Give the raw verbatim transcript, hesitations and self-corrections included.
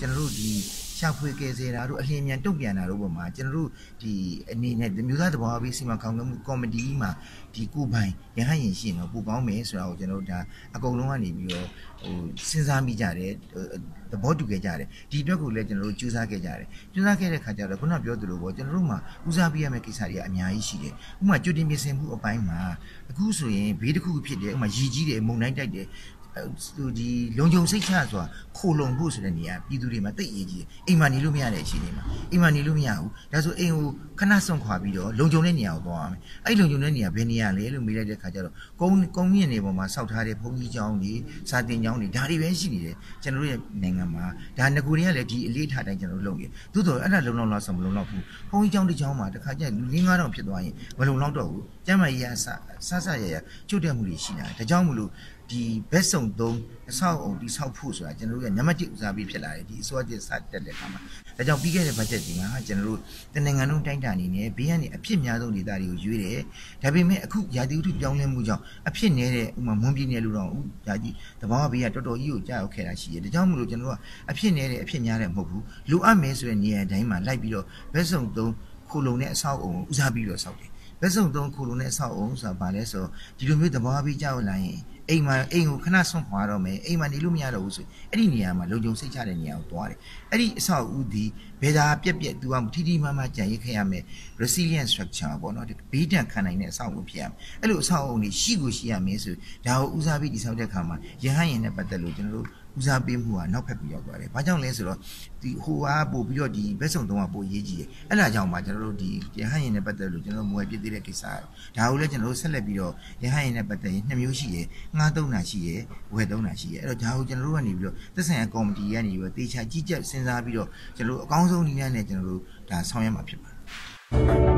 ကျွန်တော်တို့ဒီရှာဖွေကယ်ဆယ်တာတို့အလင်းမြန်တုံ့ပြန်တာတို့ပေါ်မှာကျွန်တော်တို့ဒီအနေနဲ့မျိုးသားသဘာဝဘေးစီမံခန့်ခွဲမှုကော်မတီမှာဒီကိုပိုင်ရဟန်းရင်ရှိရင်တော့ပိုကောင်းမယ်ဆိုတာကိုကျွန်တော်တို့ဒါအကုန်လုံးကနေပြီးတော့ဟိုစဉ်းစားမိကြတယ်သဘောတူခဲ့ကြတယ်ဒီအတွက်ကိုလည်းကျွန်တော်တို့ကြိုးစားခဲ့ကြတယ်ကြိုးစားခဲ့တဲ့ခါကျတော့ခုနပြောသလိုပေါ့ကျွန်တော်တို့မှာဦးစားပေးရမယ့်ကိစ္စတွေကအများကြီးရှိတယ်ဥပမာကြိုတင်ပြင်ဆင်မှုအပိုင်းမှာအခုဆိုရင်ဘေးတစ်ခုဖြစ်တယ်ဥပမာရည်ကြီးတယ်မုန်တိုင်းတိုက်တယ်သူဒီလုံခြုံစိတ်ချဆိုတာခိုလုံဖို့ဆိုတဲ့နေရာပြည်သူတွေမှာတိတ်ရေးကြီးအိမ်မှာနေလို့မရတဲ့အခြေအနေမှာအိမ်မှာနေလို့မရဘူးဒါဆိုအိမ်ကိုခဏဆွန့်ခွာပြီးတော့လုံခြုံတဲ့နေရာကိုသွားရမယ်အဲ့လုံခြုံတဲ့နေရာဘယ်နေရာလဲလို့မေးလိုက်တဲ့ခါကျတော့ကုန်းကုန်းမြင့်နေပေါ်မှာစောက်ထားတဲ့ဘုံကြီးကျောင်းတွေစာတင်ကျောင်းတွေဒါတွေပဲရှိနေတယ်ကျွန်တော်တို့ရဲ့နိုင်ငံမှာဒါငကူတွေကလည်းဒီအလေးထားတိုင်းကျွန်တော်တို့လုပ်နေသို့တော်အဲ့ဒါလုံလောက်လားဆိုမလုံလောက်ဘူးဘုံကြီးကျောင်းတစ်ကျောင်းမှာတစ်ခါကျလူလေးငါးတောင်ဖြစ်သွားရင်မလုံလောက်တော့ဘူးကျမ်းမာရေးအဆဆဆရရကျွတ်တက်မှုတွေရှိနေတာဒါကြောင့်မလို့ဒီဘက်စုံသုံးအဆောက်အုံဒီဆောက်ဖို့ဆိုတာကျွန်တော်တို့ကနံပါတ်တစ်ဦးစားပေးဖြစ်လာတယ်ဒီအစိုးရတစ်စတက်တဲ့အခါမှာဒါကြောင့်ပြီးခဲ့တဲ့ budget ကြီးမှာကျွန်တော်တို့တနင်္ဂနွေလုံးတိုင်းတာနေနဲ့ဘေးကနေအဖြစ်များဆုံးဒေသတွေကိုရွေးတယ်ဒါပေမဲ့အခုရာသီဥတုပြောင်းလဲမှုကြောင့်အဖြစ်နေတဲ့ဥမာမွန်ပြည်နယ်လိုတော့ဒါကြီးတဘာဝဘေးကတော်တော်ကြီးကိုကြောက်ခဲ့တာရှိတယ်ဒါကြောင့်မလို့ကျွန်တော်တို့ကအဖြစ်နေတဲ့အဖြစ်များတဲ့မဟုတ်ဘူးလိုအပ်မယ်ဆိုတဲ့နေရာတိုင်းမှာလိုက်ပြီးတော့ဘက်စုံသုံးခိုလုံတဲ့အဆောက်အုံဦးစားပြီးတော့ဆောက်တယ်ဘက်စုံသုံးခိုလုံတဲ့အဆောက်အုံဆိုတာဘာလဲဆိုဒီလိုမျိုးတဘာဝဘေးကြောက်လာရင်အိမ်မှာအိမ်ကိုခဏဆွန့်ခွာတော့မယ်အိမ်မှာနေလို့မရတော့ဘူးဆိုအဲ့ဒီနေရာမှာလုံခြုံစိတ်ချတဲ့နေရာကိုသွားတယ်အဲ့ဒီအဆောက်အဦဒီဘယ်သာပြက်ပြက်သူကထီထီမမကြံရိတ်ခဲ့ရမယ် resilient structure ပေါ့နော်ဒီဘေးဒဏ်ခံနိုင်တဲ့အဆောက်အဦဖြစ်ရမယ်အဲ့လိုအဆောက်အဦတွေရှိကိုရှိရမယ်ဆိုဒါကိုဦးစားပေးတည်ဆောက်တဲ့အခါမှာရဟန်းရင်နဲ့ပတ်သက်လို့ကျွန်တော်တို့ဦးစားပေးမှုကနောက်ဖက်ပြီးရောက်သွားတယ်။ဘာကြောင့်လဲဆိုတော့ဒီဟိုအားပို့ပြီးတော့ဒီဘက်စုံတုံးကပို့ရေးကြည့်တယ်။အဲ့ဒါကြောင့်မှကျွန်တော်တို့ဒီရဟန်းရင်နဲ့ပတ်သက်လို့ကျွန်တော်တို့မွေပြစ်သေးတဲ့ကိစ္စဒါကိုလည်းကျွန်တော်တို့ဆက်လက်ပြီးတော့ရဟန်းရင်နဲ့ပတ်သက်ရင်နှစ်မျိုးရှိရယ်ငှားသုံးတာရှိရယ်ဝယ်သုံးတာရှိရယ်အဲ့တော့ဒါကိုကျွန်တော်တို့ကနေပြီးတော့သက်ဆိုင်ရာကော်မတီကနေပြီးတော့တေချာကြီးကြပ်စဉ်းစားပြီးတော့ကျွန်တော်တို့အကောင်းဆုံးနည်းနဲ့ကျွန်တော်တို့ဒါဆောင်ရွက်မှာဖြစ်ပါတယ်။